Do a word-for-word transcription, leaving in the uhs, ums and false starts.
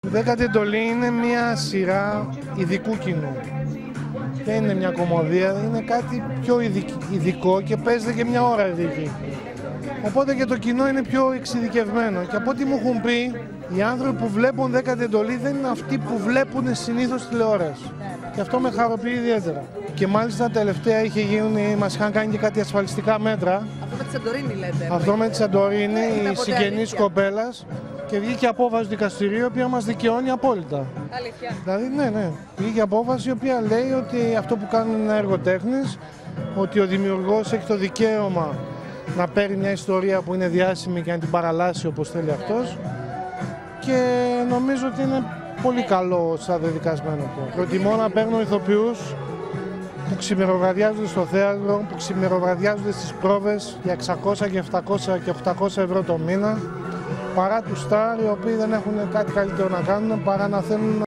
Δέκατη εντολή είναι μια σειρά ειδικού κοινού. Δεν είναι μια κομμωδία, είναι κάτι πιο ειδικό και παίζεται και μια ώρα ειδική. Οπότε και το κοινό είναι πιο εξειδικευμένο. Και από ό,τι μου έχουν πει, οι άνθρωποι που βλέπουν δέκατη εντολή δεν είναι αυτοί που βλέπουν συνήθως τηλεόραση. Και αυτό με χαροποιεί ιδιαίτερα. Και μάλιστα τελευταία είχε γίνει, μας είχαν κάνει και κάτι ασφαλιστικά μέτρα. Αυτό με τη Σαντορίνη λέτε. Αυτό με τη Σαντορίνη, η συγγενής κοπέλας. Και βγήκε απόφαση του δικαστηρίου, η οποία μας δικαιώνει απόλυτα. Αλήθεια. Δηλαδή, ναι, ναι. Βγήκε απόφαση η οποία λέει ότι αυτό που κάνουν είναι έργο τέχνης, ότι ο δημιουργός έχει το δικαίωμα να παίρνει μια ιστορία που είναι διάσημη και να την παραλλάσει όπως θέλει αυτός. Και νομίζω ότι είναι πολύ καλό σαν δεδικασμένο. Προτιμώ να παίρνω ηθοποιούς που ξημεροβραδιάζονται στο θέατρο, που ξημεροβραδιάζονται στις πρόβες για εξακόσια και επτακόσια και οκτακόσια ευρώ το μήνα, παρά τους στάρ οι οποίοι δεν έχουν κάτι καλύτερο να κάνουν παρά να θέλουν